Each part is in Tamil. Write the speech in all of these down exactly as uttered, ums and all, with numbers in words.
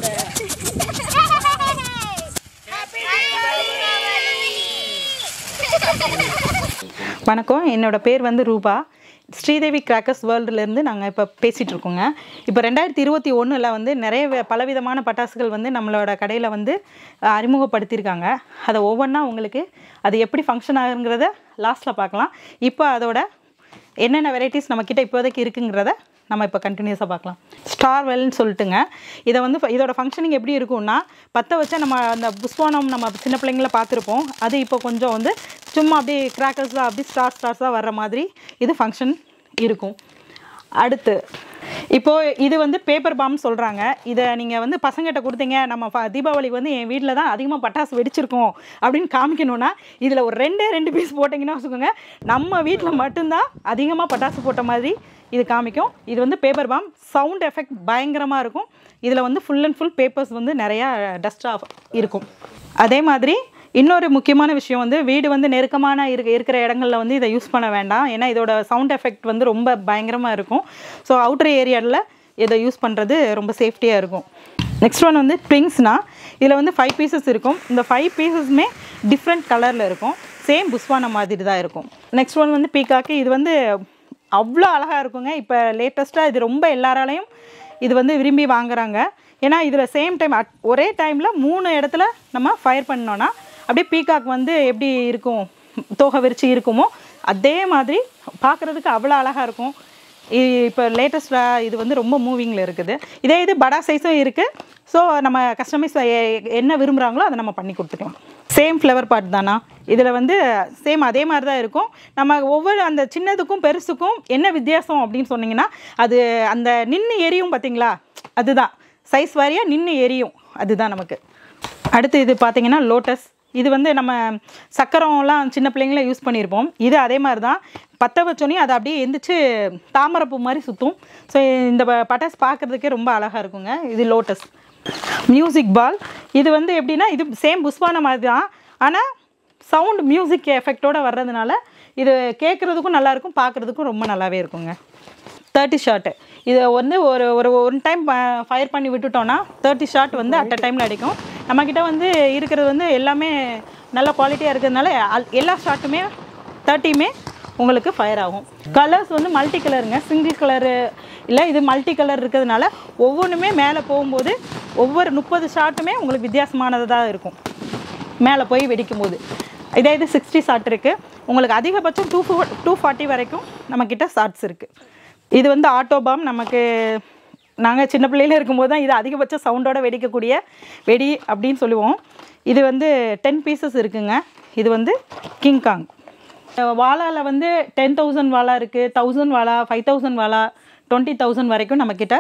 வணக்கம், என்னோட பேர் வந்து ரூபா. ஸ்ரீதேவி கிராக்கர்ஸ் வேர்ல்டுலேருந்து நாங்கள் இப்போ பேசிகிட்டு இருக்கோங்க. இப்போ ரெண்டாயிரத்தி இருபத்தி ஒன்றில் வந்து நிறைய பலவிதமான பட்டாசுகள் வந்து நம்மளோட கடையில் வந்து அறிமுகப்படுத்தியிருக்காங்க. அதை ஒவ்வொன்றா உங்களுக்கு அது எப்படி ஃபங்க்ஷன் ஆகுங்கிறத லாஸ்ட்டில் பார்க்கலாம். இப்போ அதோட என்னென்ன வெரைட்டிஸ் நம்மக்கிட்ட இப்போதைக்கு இருக்குங்கிறத நம்ம இப்போ கண்டினியூஸாக பார்க்கலாம். ஸ்டார் வெல்னு சொல்லிட்டுங்க. இதை வந்து இதோட ஃபங்க்ஷனிங் எப்படி இருக்கும்னா, பற்ற வச்சா நம்ம அந்த புஷ்வானம் நம்ம சின்ன பிள்ளைங்கள பார்த்துருப்போம். அது இப்போ கொஞ்சம் வந்து சும்மா அப்படியே கிராக்கர்ஸாக அப்படி ஸ்டார் ஸ்டார்ஸாக வர்ற மாதிரி இது ஃபங்க்ஷன் இருக்கும். அடுத்து இப்போது இது வந்து பேப்பர் பாம் சொல்கிறாங்க. இதை நீங்கள் வந்து பசங்கிட்ட கொடுத்தீங்க, நம்ம தீபாவளிக்கு வந்து என் வீட்டில் தான் அதிகமாக பட்டாசு வெடிச்சிருக்கோம் அப்படின்னு காமிக்கணுன்னா இதில் ஒரு ரெண்டே ரெண்டு பீஸ் போட்டிங்கன்னா வச்சுக்கோங்க, நம்ம வீட்டில் மட்டும்தான் அதிகமாக பட்டாசு போட்ட மாதிரி இது காமிக்கும். இது வந்து பேப்பர் பாம். சவுண்ட் எஃபெக்ட் பயங்கரமாக இருக்கும். இதில் வந்து ஃபுல் அண்ட் ஃபுல் பேப்பர்ஸ் வந்து நிறையா டஸ்ட்டாக இருக்கும். அதே மாதிரி இன்னொரு முக்கியமான விஷயம் வந்து, வீடு வந்து நெருக்கமான இருக்க இருக்கிற இடங்களில் வந்து இதை யூஸ் பண்ண வேண்டாம். ஏன்னா இதோட சவுண்ட் எஃபெக்ட் வந்து ரொம்ப பயங்கரமாக இருக்கும். ஸோ அவுட்டர் ஏரியாவில் இதை யூஸ் பண்ணுறது ரொம்ப சேஃப்டியாக இருக்கும். நெக்ஸ்ட் ஒன் வந்து ட்விங்ஸ்னால், இதில் வந்து ஃபைவ் பீசஸ் இருக்கும். இந்த ஃபைவ் பீசஸுமே டிஃப்ரெண்ட் கலரில் இருக்கும். சேம் புஷ்வானம் மாதிரி தான் இருக்கும். நெக்ஸ்ட் ஒன் வந்து பீகாக்கு. இது வந்து அவ்வளோ அழகாக இருக்குங்க. இப்போ லேட்டஸ்ட்டாக இது ரொம்ப எல்லாராலையும் இது வந்து விரும்பி வாங்குகிறாங்க. ஏன்னா இதில் சேம் டைம் அட் ஒரே டைமில் மூணு இடத்துல நம்ம ஃபயர் பண்ணோன்னா அப்படியே பீகாக் வந்து எப்படி இருக்கும், தோகை விரிச்சு இருக்குமோ அதே மாதிரி பார்க்குறதுக்கு அவ்வளோ அழகாக இருக்கும். இப்போ லேட்டஸ்ட்டாக இது வந்து ரொம்ப மூவிங்கில் இருக்குது. இதே இது படா சைஸும் இருக்குது. ஸோ நம்ம கஸ்டமைஸ் என்ன விரும்புகிறாங்களோ அதை நம்ம பண்ணி கொடுத்துக்கலாம். சேம் ஃப்ளவர் பாட் தானா, இதில் வந்து சேம் அதே மாதிரி தான் இருக்கும். நம்ம ஒவ்வொரு அந்த சின்னதுக்கும் பெருசுக்கும் என்ன வித்தியாசம் அப்படின்னு சொன்னிங்கன்னா, அது அந்த நின்று எரியும் பார்த்தீங்களா, அதுதான் சைஸ் வாரியாக நின்று எரியும், அதுதான் நமக்கு. அடுத்து இது பார்த்திங்கன்னா லோட்டஸ். இது வந்து நம்ம சக்கரம்லாம் சின்ன பிள்ளைங்கள யூஸ் பண்ணியிருப்போம். இது அதே மாதிரி தான். பற்ற வச்சோன்னே அதை அப்படியே எந்திரிச்சு தாமரைப்பூ மாதிரி சுற்றும். ஸோ இந்த பட்டாஸ் பார்க்குறதுக்கே ரொம்ப அழகாக இருக்குங்க. இது லோட்டஸ். மியூசிக் பால். இது வந்து எப்படின்னா, இது சேம் புஷ்வான மாதிரி தான், ஆனால் சவுண்ட் மியூசிக் எஃபெக்டோடு வர்றதுனால இது கேட்குறதுக்கும் நல்லாயிருக்கும், பார்க்குறதுக்கும் ரொம்ப நல்லாவே இருக்குங்க. Thirty shot. இதை வந்து ஒரு ஒரு ஒன் டைம் ஃபயர் பண்ணி விட்டுட்டோன்னா தேர்ட்டி ஷாட் வந்து அட் அ டைமில் அடிக்கும். நம்மக்கிட்ட வந்து இருக்கிறது வந்து எல்லாமே நல்ல குவாலிட்டியாக இருக்கிறதுனால எல்லா ஷாட்டுமே தேர்ட்டியுமே உங்களுக்கு ஃபயர் ஆகும். கலர்ஸ் வந்து மல்டி கலருங்க. சிங்கிள் கலரு இல்லை, இது மல்டி கலர் இருக்கிறதுனால ஒவ்வொன்றுமே மேலே போகும்போது ஒவ்வொரு முப்பது ஷாட்டுமே உங்களுக்கு வித்தியாசமானதாக இருக்கும் மேலே போய் வெடிக்கும் போது. இதே இது சிக்ஸ்டி ஷாட் இருக்குது. உங்களுக்கு அதிகபட்சம் டூ ஃபோ டூ ஃபார்ட்டி வரைக்கும் நம்மக்கிட்ட ஷார்ட்ஸ் இருக்குது. இது வந்து ஆட்டோ பாம். நமக்கு நாங்கள் சின்ன பிள்ளையில இருக்கும்போது தான் இது அதிகபட்ச சவுண்டோடு வெடிக்கக்கூடிய வெடி அப்படின்னு சொல்லுவோம். இது வந்து டென் பீசஸ் இருக்குங்க. இது வந்து கிங்காங். வாலாவில் வந்து டென் தௌசண்ட் வாலா இருக்குது, தௌசண்ட் வாலா, ஃபைவ் தௌசண்ட் வாலா, டுவெண்ட்டி தௌசண்ட் வரைக்கும் நம்மக்கிட்ட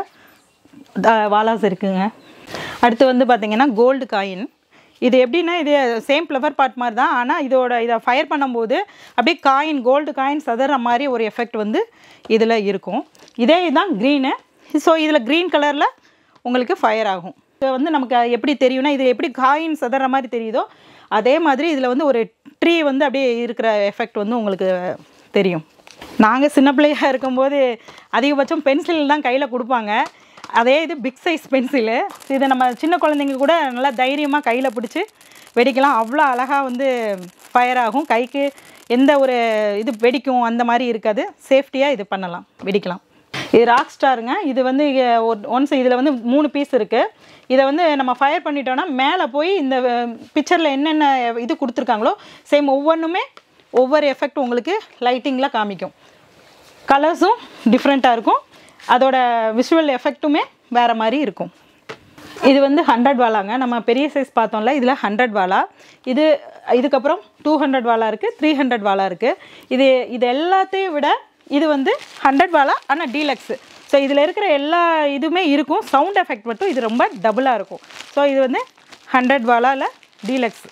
வாலாஸ் இருக்குங்க. அடுத்து வந்து பார்த்திங்கன்னா கோல்டு காயின். இது எப்படின்னா, இது சேம் ஃப்ளவர் பாட் மாதிரி தான், ஆனால் இதோட இதை ஃபயர் பண்ணும்போது அப்படியே காயின், கோல்டு காயின் சதற மாதிரி ஒரு எஃபெக்ட் வந்து இதில் இருக்கும். இதே இதுதான் க்ரீனு. ஸோ இதில் க்ரீன் கலரில் உங்களுக்கு ஃபயர் ஆகும். இது வந்து நமக்கு எப்படி தெரியும்னா, இது எப்படி காயின் சதற மாதிரி தெரியுதோ அதே மாதிரி இதில் வந்து ஒரு ட்ரீ வந்து அப்படியே இருக்கிற எஃபெக்ட் வந்து உங்களுக்கு தெரியும். நாங்கள் சின்ன பிள்ளையாக இருக்கும்போது அதிகபட்சம் பென்சில் தான் கையில் கொடுப்பாங்க. அதே இது பிக் சைஸ் பென்சிலு. இதை நம்ம சின்ன குழந்தைங்க கூட நல்லா தைரியமாக கையில் பிடிச்சி வெடிக்கலாம். அவ்வளோ அழகாக வந்து ஃபயர் ஆகும். கைக்கு எந்த ஒரு இது வெடிக்கும் அந்த மாதிரி இருக்காது. சேஃப்டியாக இது பண்ணலாம், வெடிக்கலாம். இது ராக் ஸ்டாருங்க. இது வந்து ஒன்ஸ் இதில் வந்து மூணு பீஸ் இருக்குது. இதை வந்து நம்ம ஃபயர் பண்ணிட்டோன்னா மேலே போய் இந்த பிக்சரில் என்னென்ன இது கொடுத்துருக்காங்களோ சேம் ஒவ்வொன்றுமே ஒவ்வொரு எஃபெக்ட் உங்களுக்கு லைட்டிங்கில் காமிக்கும். கலர்ஸும் டிஃப்ரெண்ட்டாக இருக்கும். அதோட விஷுவல் எஃபெக்ட்டுமே வேறு மாதிரி இருக்கும். இது வந்து ஹண்ட்ரட் வாலாங்க. நம்ம பெரிய சைஸ் பார்த்தோம்ல, இதில் ஹண்ட்ரட் வாலா. இது இதுக்கப்புறம் டூ ஹண்ட்ரட் வாலா இருக்குது, த்ரீ ஹண்ட்ரட் வாலா இருக்குது. இது இது எல்லாத்தையும் விட இது வந்து ஹண்ட்ரட் வாலா, ஆனால் டீலக்ஸு. ஸோ இதில் இருக்கிற எல்லா இதுவுமே இருக்கும். சவுண்ட் எஃபெக்ட் மட்டும் இது ரொம்ப டபுளாக இருக்கும். ஸோ இது வந்து ஹண்ட்ரட் வாலாவில் டீலக்ஸ்.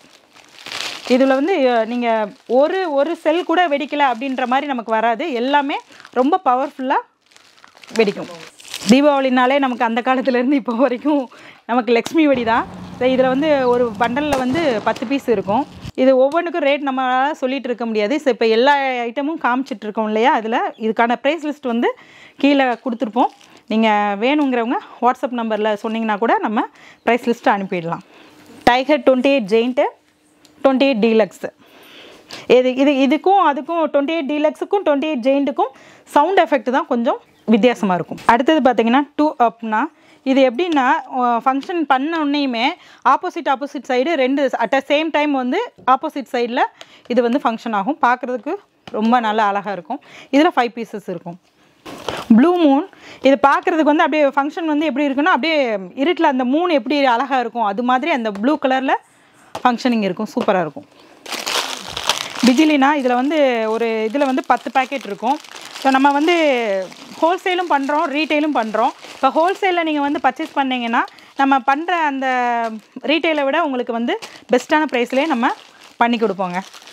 இதில் வந்து நீங்கள் ஒரு ஒரு செல் கூட வெடிக்கலை அப்படின்ற மாதிரி நமக்கு வராது. எல்லாமே ரொம்ப பவர்ஃபுல்லாக வெடிக்கும். தீபாவளினாலே நமக்கு அந்த காலத்துலேருந்து இப்போ வரைக்கும் நமக்கு லக்ஷ்மி வெடி தான். ஸோ இதில் வந்து ஒரு பண்டலில் வந்து பத்து பீஸ் இருக்கும். இது ஒவ்வொன்றுக்கும் ரேட் நம்மளால் சொல்லிகிட்டு இருக்க முடியாது. ஸோ இப்போ எல்லா ஐட்டமும் காமிச்சிட்ருக்கோம் இல்லையா, அதில் இதுக்கான ப்ரைஸ் லிஸ்ட் வந்து கீழே கொடுத்துருப்போம். நீங்கள் வேணுங்கிறவங்க வாட்ஸ்அப் நம்பரில் சொன்னீங்கன்னா கூட நம்ம ப்ரைஸ் லிஸ்ட்டு அனுப்பிடலாம். Tiger twenty eight giant, twenty eight deluxe. இது இது இதுக்கும் அதுக்கும் டுவெண்ட்டி எயிட் டீலக்ஸுக்கும் டுவெண்ட்டி எயிட் ஜெயிண்ட்டுக்கும் சவுண்ட் எஃபெக்ட் தான் கொஞ்சம் வித்தியாசமாக இருக்கும். அடுத்தது பார்த்தீங்கன்னா டூ அப்னா இது எப்படின்னா ஃபங்க்ஷன் பண்ண உடனேயுமே ஆப்போசிட் ஆப்போசிட் சைடு ரெண்டு அட் அ சேம் டைம் வந்து ஆப்போசிட் சைடில் இது வந்து ஃபங்க்ஷன் ஆகும். பார்க்குறதுக்கு ரொம்ப நல்லா அழகாக இருக்கும். இதில் ஃபைவ் பீசஸ் இருக்கும். ப்ளூ மூன் இது பார்க்குறதுக்கு வந்து அப்படியே ஃபங்க்ஷன் வந்து எப்படி இருக்குன்னா அப்படியே இருட்டில் அந்த மூன் எப்படி அழகாக இருக்கும் அது மாதிரி அந்த ப்ளூ கலரில் ஃபங்க்ஷனிங் இருக்கும். சூப்பராக இருக்கும். பிஜிலினா இதில் வந்து ஒரு இதில் வந்து பத்து பேக்கெட் இருக்கும். ஸோ நம்ம வந்து ஹோல்சேலும் பண்ணுறோம், ரீட்டெயிலும் பண்ணுறோம். இப்போ ஹோல்சேலில் நீங்கள் வந்து பர்ச்சேஸ் பண்ணிங்கன்னா நம்ம பண்ணுற அந்த ரீட்டெயிலை விட உங்களுக்கு வந்து பெஸ்ட்டான ப்ரைஸ்லேயே நம்ம பண்ணி கொடுப்போங்க.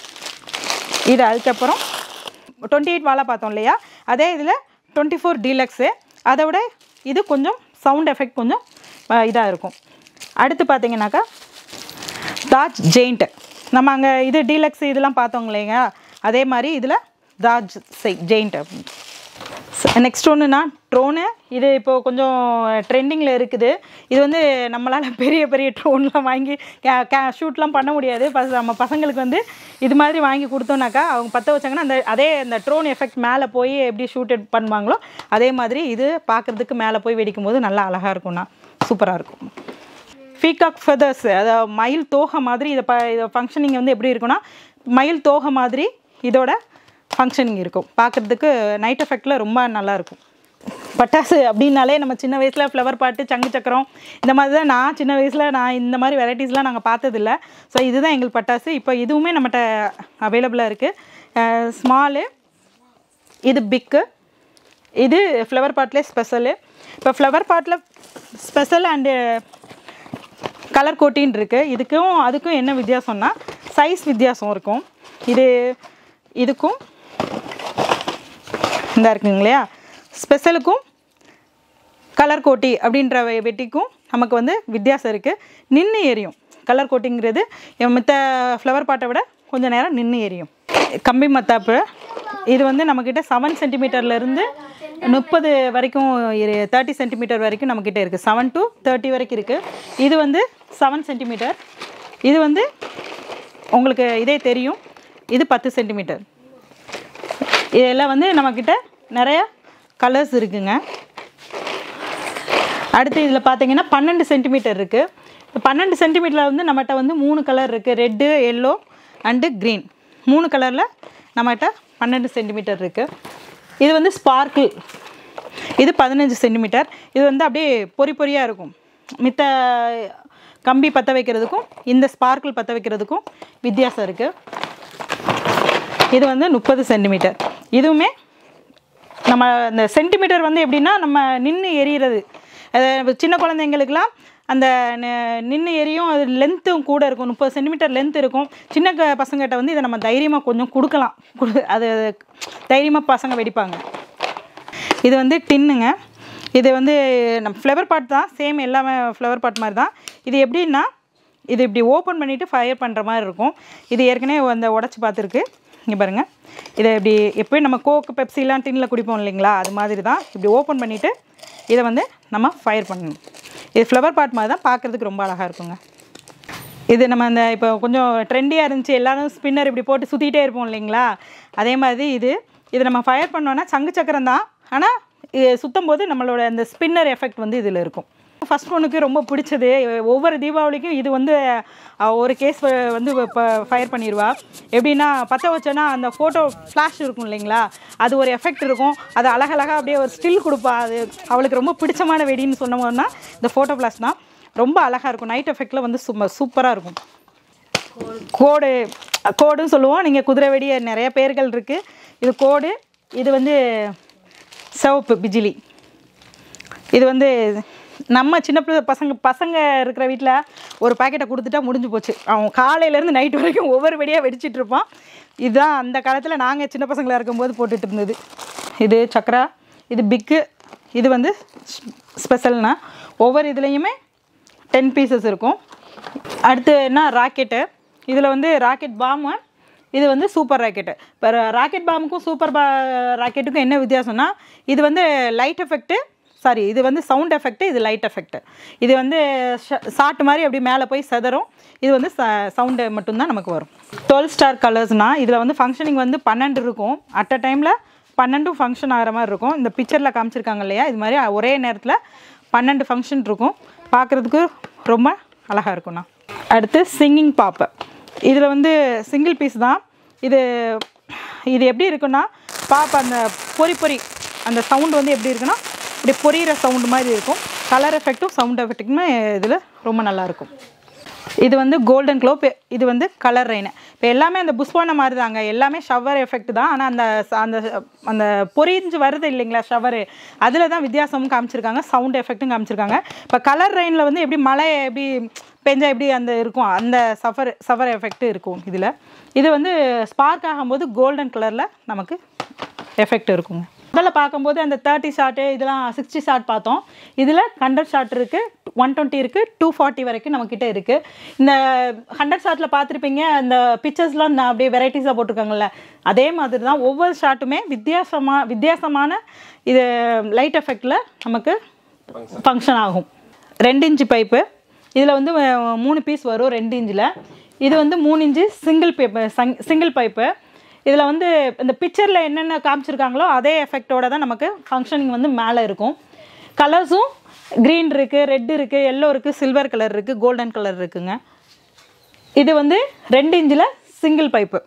இது அதுக்கப்புறம் டுவெண்ட்டி எயிட் வாழை பார்த்தோம் இல்லையா, அதே இதில் டுவெண்ட்டி ஃபோர் டீலக்ஸு. அதை விட இது கொஞ்சம் சவுண்ட் எஃபெக்ட் கொஞ்சம் இதாக இருக்கும். அடுத்து பார்த்தீங்கன்னாக்கா தாஜ் ஜெயிண்ட்டு. நம்ம அங்கே இது டீலக்ஸ் இதெல்லாம் பார்த்தோங்க இல்லைங்க, அதே மாதிரி இதில் தாஜ் ஜெயிண்ட். நெக்ஸ்ட் ஒன்றுனா ட்ரோனு. இது இப்போது கொஞ்சம் ட்ரெண்டிங்கில் இருக்குது. இது வந்து நம்மளால் பெரிய பெரிய ட்ரோன்லாம் வாங்கி கே கே ஷூட்லாம் பண்ண முடியாது. பஸ் நம்ம பசங்களுக்கு வந்து இது மாதிரி வாங்கி கொடுத்தோன்னாக்கா அவங்க பற்ற வச்சாங்கன்னா அந்த அதே அந்த ட்ரோன் எஃபெக்ட் மேலே போய் எப்படி ஷூட் பண்ணுவாங்களோ அதே மாதிரி இது பார்க்குறதுக்கு மேலே போய் வெடிக்கும் போது நல்லா அழகாக இருக்கும்ண்ணா, சூப்பராக இருக்கும். பீகாக் ஃபெதர்ஸ், அதாவது மயில் தோகை மாதிரி இதை ப இதை ஃபங்க்ஷனிங் வந்து எப்படி இருக்குன்னா மயில் தோகை மாதிரி இதோட ஃபங்க்ஷனிங் இருக்கும். பார்க்குறதுக்கு நைட் எஃபெக்டில் ரொம்ப நல்லாயிருக்கும். பட்டாசு அப்படின்னாலே நம்ம சின்ன வயசில் ஃப்ளவர் பாட்டு, சங்கு சக்கரம் இந்த மாதிரி தான். நான் சின்ன வயசில் நான் இந்த மாதிரி வெரைட்டிஸ்லாம் நாங்கள் பார்த்ததில்ல. ஸோ இதுதான் எங்களுக்கு பட்டாசு. இப்போ இதுவுமே நம்மகிட்ட அவைலபிளாக இருக்குது. ஸ்மாலு, இது பிக்கு, இது ஃப்ளவர் பாட்டில் ஸ்பெஷலு. இப்போ ஃப்ளவர் பாட்டில் ஸ்பெஷல் அண்டு கலர் கோட்டின்னு இருக்குது. இதுக்கும் அதுக்கும் என்ன வித்தியாசம்னா சைஸ் வித்தியாசம் இருக்கும். இது இதுக்கும் இந்த இருக்குங்க இல்லையா, ஸ்பெஷலுக்கும் கலர் கோட்டி அப்படின்ற வெட்டிக்கும் நமக்கு வந்து வித்தியாசம் இருக்குது. நின்று எரியும். கலர் கோட்டிங்கிறது மற்ற ஃப்ளவர் பாட்டை விட கொஞ்சம் நேரம் நின்று எரியும். கம்பி மத்தாப்பு இது வந்து நம்மக்கிட்ட செவன் சென்டிமீட்டர்லேருந்து முப்பது வரைக்கும் தேர்ட்டி சென்டிமீட்டர் வரைக்கும் நம்மக்கிட்ட இருக்குது. செவன் டு தேர்ட்டி வரைக்கும் இருக்குது. இது வந்து செவன் சென்டிமீட்டர். இது வந்து உங்களுக்கு இதே தெரியும், இது பத்து சென்டிமீட்டர். இதெல்லாம் வந்து நம்மக்கிட்ட நிறைய கலர்ஸ் இருக்குங்க. அடுத்து இதில் பார்த்தீங்கன்னா பன்னெண்டு சென்டிமீட்டர் இருக்குது. பன்னெண்டு சென்டிமீட்டரில் வந்து நம்மகிட்ட வந்து மூணு கலர் இருக்குது. Red, yellow and green. மூணு கலரில் நம்மகிட்ட பன்னெண்டு சென்டிமீட்டர் இருக்குது. இது வந்து ஸ்பார்க்கிள். இது பதினஞ்சு சென்டிமீட்டர். இது வந்து அப்படியே பொறி பொறியாக இருக்கும். மித்த கம்பி பற்ற வைக்கிறதுக்கும் இந்த ஸ்பார்க்கிள் பற்ற வைக்கிறதுக்கும் வித்தியாசம் இருக்குது. இது வந்து முப்பது சென்டிமீட்டர். இதுவுமே நம்ம இந்த சென்டிமீட்டர் வந்து எப்படின்னா நம்ம நின்று எரியிறது. சின்ன குழந்தைங்களுக்கெல்லாம் அந்த நின்று எரியும். அது லென்த்தும் கூட இருக்கும். முப்பது சென்டிமீட்டர் லென்த் இருக்கும். சின்ன க பசங்கிட்ட வந்து இதை நம்ம தைரியமாக கொஞ்சம் கொடுக்கலாம். கொடு அது தைரியமாக பசங்க வெடிப்பாங்க. இது வந்து டின்னுங்க. இது வந்து நம்ம ஃப்ளவர் பாட் தான், சேம் எல்லாமே ஃப்ளவர் பாட் மாதிரி தான். இது எப்படின்னா இது இப்படி ஓப்பன் பண்ணிவிட்டு ஃபயர் பண்ணுற மாதிரி இருக்கும். இது ஏற்கனவே அந்த உடச்சி பார்த்துருக்கு. இங்கே பாருங்கள், இதை இப்படி எப்போயும் நம்ம கோக்கு பெப்சிலாம் டின்னில் குடிப்போம் இல்லைங்களா, அது மாதிரி தான். இப்படி ஓப்பன் பண்ணிவிட்டு இதை வந்து நம்ம ஃபயர் பண்ணணும். இது ஃப்ளவர் பாட் மாதிரி தான், பார்க்குறதுக்கு ரொம்ப அழகாக இருக்குங்க. இது நம்ம அந்த இப்போ கொஞ்சம் ட்ரெண்டியாக இருந்துச்சு, எல்லோரும் ஸ்பின்னர் இப்படி போட்டு சுற்றிக்கிட்டே இருப்போம் இல்லைங்களா, அதே மாதிரி இது இது நம்ம ஃபயர் பண்ணோன்னா சங்கு சக்கரம் தான், ஆனால் இது சுற்றும் போது நம்மளோட அந்த ஸ்பின்னர் எஃபெக்ட் வந்து இதில் இருக்கும். ஃபஸ்ட் பொண்ணுக்கு ரொம்ப பிடிச்சது. ஒவ்வொரு தீபாவளிக்கும் இது வந்து ஒரு கேஸ் வந்து இப்போ ஃபயர் பண்ணிடுவா. எப்படின்னா பற்ற வச்சோன்னா அந்த ஃபோட்டோ ஃப்ளாஷ் இருக்கும் இல்லைங்களா, அது ஒரு எஃபெக்ட் இருக்கும். அது அழகழகாக அப்படியே ஒரு ஸ்டில் கொடுப்பா. அது அவளுக்கு ரொம்ப பிடிச்சமான வெடின்னு சொன்னோம்னா இந்த ஃபோட்டோ ஃப்ளாஷ் தான். ரொம்ப அழகாக இருக்கும். நைட் எஃபெக்டில் வந்து சும்மா சூப்பராக இருக்கும். கோடு கோடுன்னு சொல்லுவோம். நீங்கள் குதிரை வெடி நிறைய பேர்கள் இருக்குது. இது கோடு. இது வந்து சிவப்பு பிஜிலி. இது வந்து நம்ம சின்ன பிள்ளை பசங்க பசங்க இருக்கிற வீட்டில் ஒரு பாக்கெட்டை கொடுத்துட்டா முடிஞ்சு போச்சு. அவன் காலையிலேருந்து நைட் வரைக்கும் ஒவ்வொரு வெடியாக வெடிச்சிட்டு இருப்பான். இதுதான் அந்த காலத்தில் நாங்கள் சின்ன பசங்களாக இருக்கும்போது போட்டுட்டு இருந்தது. இது சக்கரா, இது பிக்கு, இது வந்து ஸ்பெஷல்னா ஒவ்வொரு இதுலேயுமே டென் பீசஸ் இருக்கும். அடுத்து என்ன ராக்கெட்டு. இதில் வந்து ராக்கெட் பாம்பு, இது வந்து சூப்பர் ராக்கெட்டு. இப்போ ராக்கெட் பாம்புக்கும் சூப்பர் பா ராக்கெட்டுக்கும் என்ன வித்தியாசம்னா இது வந்து லைட் எஃபெக்ட்டு சாரி இது வந்து சவுண்ட் எஃபெக்ட், இது லைட் எஃபெக்ட். இது வந்து ஷார்ட் மாதிரி அப்படி மேலே போய் செதறும். இது வந்து சவுண்டு மட்டும்தான் நமக்கு வரும். டுவெல் ஸ்டார் கலர்ஸ்னால் இதில் வந்து ஃபங்க்ஷனிங் வந்து பன்னெண்டு இருக்கும். அட் அ டைமில் பன்னெண்டும் ஃபங்க்ஷன் ஆகிற மாதிரி இருக்கும். இந்த பிக்சரில் காமிச்சிருக்காங்க இல்லையா, இது மாதிரி ஒரே நேரத்தில் பன்னெண்டு ஃபங்க்ஷன் இருக்கும். பார்க்குறதுக்கு ரொம்ப அழகாக இருக்கும்ண்ணா. அடுத்து சிங்கிங் பாப்பு. இதில் வந்து சிங்கிள் பீஸ் தான். இது இது எப்படி இருக்குன்னா பாப்பா அந்த பொறி பொறி அந்த சவுண்டு வந்து எப்படி இருக்குன்னா இப்படி பொரியிற சவுண்டு மாதிரி இருக்கும். கலர் எஃபெக்ட்டும் சவுண்ட் எஃபெக்ட்டுக்குமே இதில் ரொம்ப நல்லாயிருக்கும். இது வந்து கோல்டன் க்ளோ, இது வந்து கலர் ரெயின். இப்போ எல்லாமே அந்த புஷ்வான மாதிரி தாங்க, எல்லாமே ஷவர் எஃபெக்ட் தான். ஆனால் அந்த அந்த அந்த பொரிஞ்சு வருது இல்லைங்களா ஷவரு, அதில் தான் வித்தியாசமும் காமிச்சிருக்காங்க, சவுண்ட் எஃபெக்ட்டும் காமிச்சிருக்காங்க. இப்போ கலர் ரெயினில் வந்து எப்படி மழை எப்படி பெஞ்சா எப்படி அந்த இருக்கும், அந்த சஃபர் சஃபர் எஃபெக்ட் இருக்கும் இதில். இது வந்து ஸ்பார்க் ஆகும்போது கோல்டன் கலரில் நமக்கு எஃபெக்ட் இருக்குங்க. முதல்ல பார்க்கும்போது அந்த தேர்ட்டி ஷாட்டு இதெல்லாம் சிக்ஸ்டி ஷாட் பார்த்தோம். இதில் ஹண்ட்ரட் ஷாட் இருக்குது, ஒன் டுவெண்ட்டி இருக்குது, டூ ஃபார்ட்டி வரைக்கும் நம்மக்கிட்ட இருக்குது. இந்த ஹண்ட்ரட் ஷாட்டில் பார்த்துருப்பீங்க, அந்த பிக்சர்ஸ்லாம் நான் அப்படியே வெரைட்டிஸாக போட்டிருக்காங்கல்ல, அதே மாதிரி தான் ஒவ்வொரு ஷாட்டுமே வித்தியாசமாக வித்தியாசமான இது லைட் எஃபெக்டில் நமக்கு ஃபங்க்ஷன் ஆகும். ரெண்டு இன்ச்சு பைப்பு, இதில் வந்து மூணு பீஸ் வரும் ரெண்டு இன்ச்சில். இது வந்து மூணு inch single pipe single pipe. இதில் வந்து இந்த பிக்சரில் என்னென்ன காமிச்சிருக்காங்களோ அதே எஃபெக்டோடு தான் நமக்கு ஃபங்க்ஷனிங் வந்து மேலே இருக்கும். கலர்ஸும் க்ரீன் இருக்குது, ரெட் இருக்குது, எல்லோ இருக்குது, சில்வர் கலர் இருக்குது, கோல்டன் கலர் இருக்குங்க. இது வந்து ரெண்டு இன்ச்சில் சிங்கிள் பைப்பு.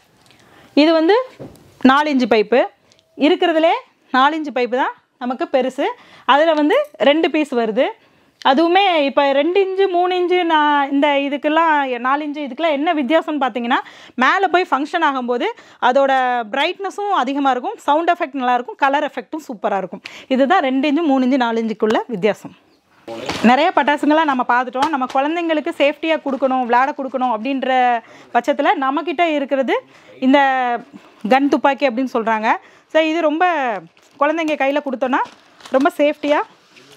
இது வந்து நாலு இன்ச்சு பைப்பு. இருக்கிறதுலே நாலு இன்ச்சு பைப்பு தான் நமக்கு பெருசு. அதில் வந்து ரெண்டு பீஸ் வருது. அதுவுமே இப்போ ரெண்டு இன்ச்சு மூணு இன்ச்சு நான் இந்த இதுக்கெல்லாம் நாலு இன்ச்சு இதுக்கெல்லாம் என்ன வித்தியாசம்னு பார்த்தீங்கன்னா, மேலே போய் ஃபங்க்ஷன் ஆகும்போது அதோட பிரைட்னஸும் அதிகமாக இருக்கும், சவுண்ட் எஃபெக்ட் நல்லாயிருக்கும், கலர் எஃபெக்ட்டும் சூப்பராக இருக்கும். இதுதான் ரெண்டு இன்ச்சு மூணு இன்ச்சு நாலு இன்ச்சுக்குள்ள வித்தியாசம். நிறைய பட்டாசுங்களாம் நம்ம பார்த்துட்டோம். நம்ம குழந்தைங்களுக்கு சேஃப்டியாக கொடுக்கணும், விளையாட கொடுக்கணும் அப்படின்ற பட்சத்தில் நம்மக்கிட்ட இருக்கிறது இந்த கன் துப்பாக்கி அப்படின்னு சொல்கிறாங்க. ஸோ இது ரொம்ப குழந்தைங்க கையில் கொடுத்தோன்னா ரொம்ப சேஃப்டியாக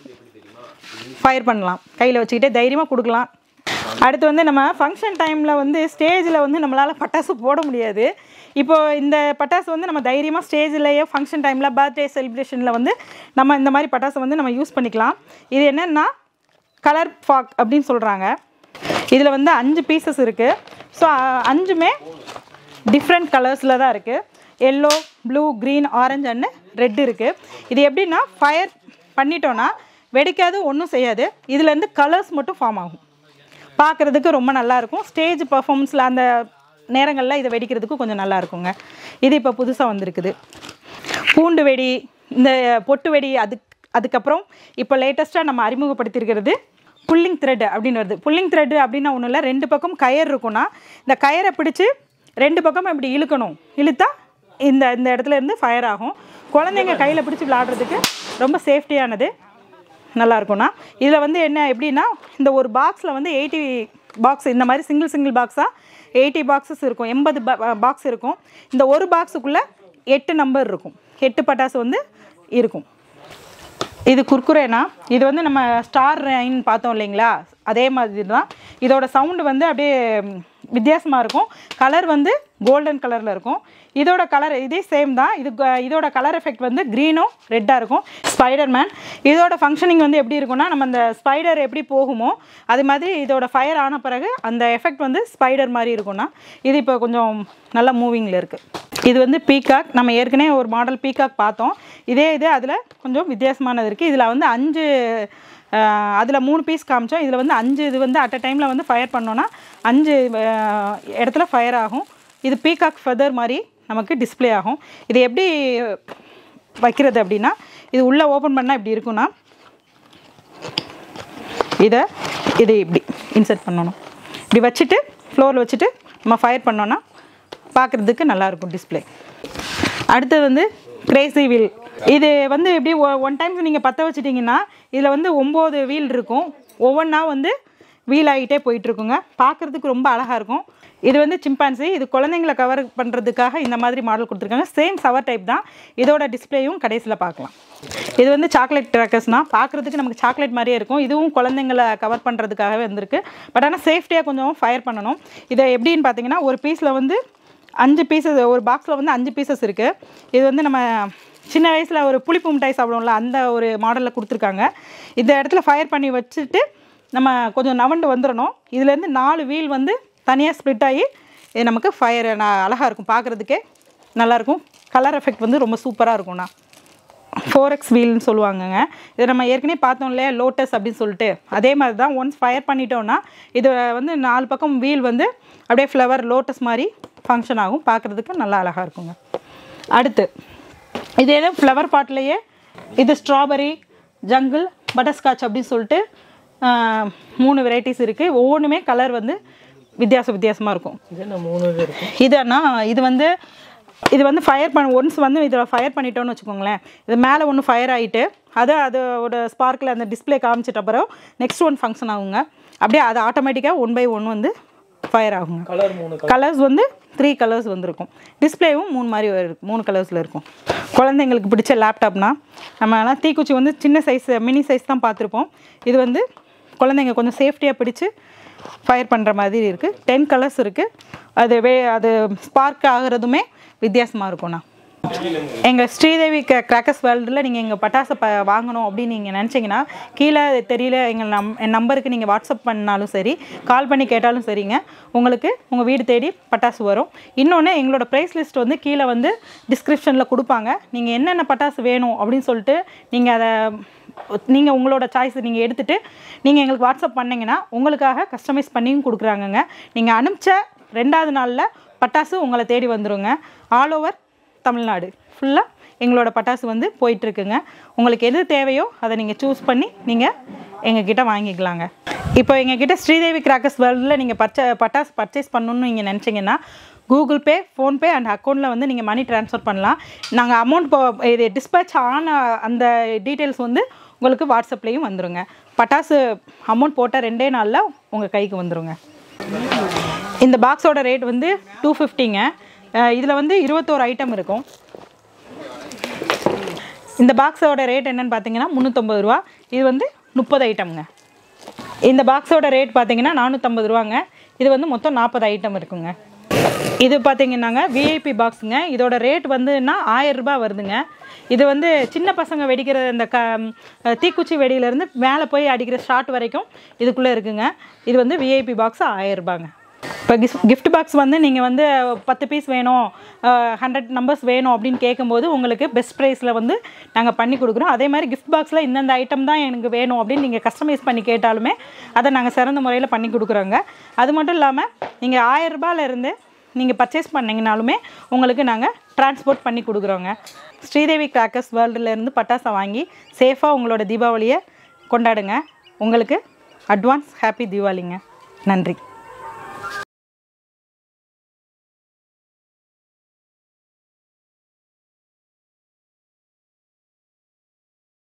ஃபயர் பண்ணலாம், கையில் வச்சுக்கிட்டே தைரியமாக கொடுக்கலாம். அடுத்து வந்து நம்ம ஃபங்க்ஷன் டைமில் வந்து ஸ்டேஜில் வந்து நம்மளால் பட்டாசு போட முடியாது. இப்போது இந்த பட்டாசு வந்து நம்ம தைரியமாக ஸ்டேஜ்லேயே ஃபங்க்ஷன் டைமில் பர்த்டே செலிப்ரேஷனில் வந்து நம்ம இந்த மாதிரி பட்டாசு வந்து நம்ம யூஸ் பண்ணிக்கலாம். இது என்னென்னா கலர் ஃபாக் அப்படின்னு சொல்கிறாங்க. இதில் வந்து அஞ்சு பீசஸ் இருக்குது. ஸோ அஞ்சுமே டிஃப்ரெண்ட் கலர்ஸில் தான் இருக்குது. Yellow, blue, green, orange and red இருக்குது. இது எப்படின்னா ஃபயர் பண்ணிட்டோன்னா வெடிக்காது, ஒன்றும் செய்யாது. இதுலேருந்து கலர்ஸ் மட்டும் ஃபார்ம் ஆகும். பார்க்குறதுக்கு ரொம்ப நல்லாயிருக்கும். ஸ்டேஜ் பர்ஃபார்மன்ஸில் அந்த நேரங்களில் இதை வெடிக்கிறதுக்கு கொஞ்சம் நல்லா இருக்குங்க. இது இப்போ புதுசாக வந்திருக்குது. பூண்டு வெடி, இந்த பொட்டு வெடி, அதுக்கு அதுக்கப்புறம் இப்போ லேட்டஸ்ட்டாக நம்ம அறிமுகப்படுத்தியிருக்கிறது புல்லிங் த்ரெட் அப்படின்னு வருது. புல்லிங் த்ரெட் அப்படின்னா ஒன்றும் இல்லை, ரெண்டு பக்கம் கயர் இருக்குன்னா இந்த கயரை பிடிச்சி ரெண்டு பக்கமும் இப்படி இழுக்கணும். இழுத்தா இந்த இந்த இடத்துல இருந்து ஃபயர் ஆகும். குழந்தைங்க கையில் பிடிச்சி விளாடுறதுக்கு ரொம்ப சேஃப்டியானது, நல்லாயிருக்கும்ண்ணா. இதில் வந்து என்ன எப்படின்னா, இந்த ஒரு பாக்ஸில் வந்து எயிட்டி பாக்ஸ், இந்த மாதிரி சிங்கிள் சிங்கிள் பாக்ஸாக எயிட்டி பாக்ஸஸ் இருக்கும், எண்பது பாக்ஸ் இருக்கும். இந்த ஒரு பாக்ஸுக்குள்ளே எட்டு நம்பர் இருக்கும், எட்டு பட்டாசு வந்து இருக்கும். இது குர்குரேனா, இது வந்து நம்ம ஸ்டார் ரெயின் பார்த்தோம் இல்லைங்களா, அதே மாதிரி தான். இதோட சவுண்டு வந்து அப்படியே வித்தியாசமாக இருக்கும். கலர் வந்து கோல்டன் கலரில் இருக்கும். இதோட கலர் இதே சேம் தான். இது இதோட கலர் எஃபெக்ட் வந்து க்ரீனும் ரெட்டாக இருக்கும். ஸ்பைடர் மேன், இதோட ஃபங்க்ஷனிங் வந்து எப்படி இருக்குன்னா, நம்ம அந்த ஸ்பைடர் எப்படி போகுமோ அது மாதிரி இதோட ஃபயர் ஆன பிறகு அந்த எஃபெக்ட் வந்து ஸ்பைடர் மாதிரி இருக்கும்னா, இது இப்போ கொஞ்சம் நல்ல மூவிங்கில் இருக்குது. இது வந்து பீகாக், நம்ம ஏற்கனவே ஒரு மாடல் பீகாக் பார்த்தோம். இதே இது அதில் கொஞ்சம் வித்தியாசமானது இருக்குது. இதில் வந்து அஞ்சு, அதில் மூணு பீஸ் காமிச்சோம். இதில் வந்து அஞ்சு இது வந்து அட் அ டைமில் வந்து ஃபயர் பண்ணோன்னா அஞ்சு இடத்துல ஃபயர் ஆகும். இது பீகாக் ஃபெதர் மாதிரி நமக்கு டிஸ்பிளே ஆகும். இது எப்படி வைக்கிறது அப்படின்னா, இது உள்ளே ஓப்பன் பண்ணால் இப்படி இருக்குன்னா, இதை இதை இப்படி இன்சர்ட் பண்ணணும். இப்படி வச்சுட்டு ஃப்ளோரில் வச்சுட்டு நம்ம ஃபயர் பண்ணோன்னா பார்க்குறதுக்கு நல்லாயிருக்கும் டிஸ்பிளே. அடுத்தது வந்து கிரேசி வீல். இது வந்து எப்படி ஒன் டைம்ஸ் நீங்கள் பற்ற வச்சிட்டிங்கன்னா இதில் வந்து ஒம்பது வீல் இருக்கும். ஒவ்வொன்றா வந்து வீல் ஆகிட்டே போயிட்டுருக்குங்க. பார்க்குறதுக்கு ரொம்ப அழகாக இருக்கும். இது வந்து சிம்பான்சி, இது குழந்தைங்களை கவர் பண்ணுறதுக்காக இந்த மாதிரி மாடல் கொடுத்துருக்காங்க. சேம் சவர் டைப் தான். இதோட டிஸ்பிளேயும் கடைசியில் பார்க்கலாம். இது வந்து சாக்லேட் ட்ராக்கர்ஸ்னால் பார்க்குறதுக்கு நமக்கு சாக்லேட் மாதிரியே இருக்கும். இதுவும் குழந்தைங்களை கவர் பண்ணுறதுக்காகவே வந்திருக்கு. பட் ஆனால் சேஃப்டியாக கொஞ்சம் ஃபயர் பண்ணணும். இதை எப்படின்னு பார்த்தீங்கன்னா, ஒரு பீஸில் வந்து அஞ்சு பீசஸ், ஒரு பாக்ஸில் வந்து அஞ்சு பீசஸ் இருக்குது. இது வந்து நம்ம சின்ன வயசில் ஒரு புளிப்பு மிட்டாய் சாப்பிடுவோம்ல அந்த ஒரு மாடலில் கொடுத்துருக்காங்க. இந்த இடத்துல ஃபயர் பண்ணி வச்சுட்டு நம்ம கொஞ்சம் நவண்டு வந்துடணும். இதுலேருந்து நாலு வீல் வந்து தனியாக ஸ்ப்ளிட் ஆகி இது நமக்கு ஃபயர் நான் அழகாக இருக்கும், பார்க்குறதுக்கே நல்லாயிருக்கும். கலர் எஃபெக்ட் வந்து ரொம்ப சூப்பராக இருக்கும்ண்ணா. Four X வீல்னு சொல்லுவாங்கங்க. இதை நம்ம ஏற்கனவே பார்த்தோம் இல்லையா லோட்டஸ் அப்படின்னு சொல்லிட்டு, அதே மாதிரி தான். ஒன்ஸ் ஃபயர் பண்ணிட்டோன்னா இது வந்து நாலு பக்கம் வீல் வந்து அப்படியே ஃப்ளவர் லோட்டஸ் மாதிரி ஃபங்க்ஷன் ஆகும், பார்க்குறதுக்கு நல்லா அழகாக இருக்குங்க. அடுத்து இது ஏதோ ஃப்ளவர் பாட்லேயே இது ஸ்ட்ராபெரி, ஜங்கிள், பட்டர்ஸ்காட்ச் அப்படின்னு சொல்லிட்டு மூணு வெரைட்டிஸ் இருக்குது. ஒவ்வொன்றுமே கலர் வந்து வித்தியாச வித்தியாசமாக இருக்கும். இதுன்னா இது வந்து இது வந்து ஃபயர் பண்ண ஒன்ஸ் வந்து இதில் ஃபயர் பண்ணிட்டோன்னு வச்சுக்கோங்களேன், இது மேலே ஒன்று ஃபயர் ஆகிட்டு அதை அதோட ஸ்பார்க்கில் அந்த டிஸ்பிளே காமிச்சிட்ட அப்புறம் நெக்ஸ்ட் ஒன் ஃபங்க்ஷன் ஆகுங்க. அப்படியே அது ஆட்டோமேட்டிக்காக ஒன் பை ஒன் வந்து ஃபயர் ஆகுங்க. கலர் மூணு கலர்ஸ் வந்து த்ரீ கலர்ஸ் வந்துருக்கும். டிஸ்பிளேவும் மூணு மாதிரி மூணு கலர்ஸில் இருக்கும். குழந்தைங்களுக்கு பிடிச்ச லேப்டாப்னா நம்மலாம் தீக்குச்சி வந்து சின்ன சைஸ் மினி சைஸ் தான் பார்த்துருப்போம். இது வந்து குழந்தைங்க கொஞ்சம் சேஃப்டியாக பிடிச்சி ஃபயர் பண்ணுற மாதிரி இருக்குது. டென் கலர்ஸ் இருக்குது. அது வே அது ஸ்பார்க் ஆகிறதுமே வித்தியாசமாக இருக்கும்ண்ணா. எங்கள் ஸ்ரீதேவி க கிராக்கர்ஸ் வேர்ல்டில் நீங்கள் எங்கள் பட்டாசை ப வாங்கணும் அப்படின்னு நீங்கள் நினச்சிங்கன்னா கீழே தெரியல எங்கள் நம் என் நம்பருக்கு நீங்கள் வாட்ஸ்அப் பண்ணாலும் சரி, கால் பண்ணி கேட்டாலும் சரிங்க, உங்களுக்கு உங்கள் வீடு தேடி பட்டாசு வரும். இன்னொன்று எங்களோட ப்ரைஸ் லிஸ்ட் வந்து கீழே வந்து டிஸ்கிரிப்ஷனில் கொடுப்பாங்க. நீங்கள் என்னென்ன பட்டாசு வேணும் அப்படின்னு சொல்லிட்டு நீங்கள் அதை நீங்கள் உங்களோட சாய்ஸ் நீங்கள் எடுத்துகிட்டு நீங்கள் எங்களுக்கு வாட்ஸ்அப் பண்ணிங்கன்னா உங்களுக்காக கஸ்டமைஸ் பண்ணியும் கொடுக்குறாங்கங்க. நீங்கள் அனுப்பிச்ச ரெண்டாவது நாளில் பட்டாசு உங்களை தேடி வந்துடுங்க. ஆல் ஓவர் தமிழ்நாடு ஃபுல்லாக எங்களோட பட்டாசு வந்து போயிட்டுருக்குங்க. உங்களுக்கு எது தேவையோ அதை நீங்கள் சூஸ் பண்ணி நீங்கள் எங்ககிட்ட வாங்கிக்கலாங்க. இப்போ எங்ககிட்ட ஸ்ரீதேவி கிராக்கர்ஸ் வேர்ல்டில் நீங்கள் பர்ச்ச பட்டாசு பர்ச்சேஸ் பண்ணணுன்னு நீங்கள் நினச்சிங்கன்னா கூகுள் பே, ஃபோன்பே அண்ட் அக்கௌண்ட்டில் வந்து நீங்கள் மணி ட்ரான்ஸ்ஃபர் பண்ணலாம். நாங்கள் அமௌண்ட் இப்போ இது டிஸ்பேச் ஆன அந்த டீட்டெயில்ஸ் வந்து உங்களுக்கு வாட்ஸ்அப்லேயும் வந்துடுங்க. பட்டாசு அமௌண்ட் போட்ட ரெண்டே நாளில் உங்கள் கைக்கு வந்துடுங்க. இந்த பாக்ஸோட ரேட் வந்து டூ ஃபிஃப்டிங்க. இதில் வந்து இருபத்தோரு ஐட்டம் இருக்கும். இந்த பாக்ஸோட ரேட் என்னென்னு பார்த்தீங்கன்னா முந்நூற்றம்பது ரூபா. இது வந்து முப்பது ஐட்டம்ங்க. இந்த பாக்ஸோட ரேட் பார்த்தீங்கன்னா நானூற்றம்பது ரூபாங்க. இது வந்து மொத்தம் நாற்பது ஐட்டம் இருக்குங்க. இது பார்த்தீங்கன்னாங்க விஐபி பாக்ஸுங்க. இதோட ரேட் வந்துன்னா ஆயிரம் ரூபாய் வருதுங்க. இது வந்து சின்ன பசங்க வெடிக்கிற இந்த க தீக்குச்சி வெடியிலேருந்து மேலே போய் அடிக்கிற ஷாட் வரைக்கும் இதுக்குள்ளே இருக்குங்க. இது வந்து விஐபி பாக்ஸ் ஆயிரம் ரூபாங்க. இப்போ கிஃப்ட் கிஃப்ட் பாக்ஸ் வந்து நீங்கள் வந்து பத்து பீஸ் வேணும், ஹண்ட்ரட் நம்பர்ஸ் வேணும் அப்படின்னு கேட்கும்போது உங்களுக்கு பெஸ்ட் ப்ரைஸில் வந்து நாங்கள் பண்ணி கொடுக்குறோம். அதே மாதிரி கிஃப்ட் பாக்ஸில் இந்தந்த ஐட்டம் தான் எனக்கு வேணும் அப்படின்னு நீங்கள் கஸ்டமைஸ் பண்ணி கேட்டாலுமே அதை நாங்கள் சிறந்த முறையில் பண்ணி கொடுக்குறோங்க. அது மட்டும் இல்லாமல் நீங்கள் ஆயிரம் ரூபாயிலேருந்து நீங்கள் பர்ச்சேஸ் பண்ணிங்கனாலுமே உங்களுக்கு நாங்கள் டிரான்ஸ்போர்ட் பண்ணி கொடுக்குறோங்க. ஸ்ரீதேவி கிராக்கர்ஸ் வேர்ல்டுலேருந்து பட்டாசை வாங்கி சேஃபாக உங்களோட தீபாவளியை கொண்டாடுங்க. உங்களுக்கு அட்வான்ஸ் ஹாப்பி தீபாவளிங்க. நன்றி.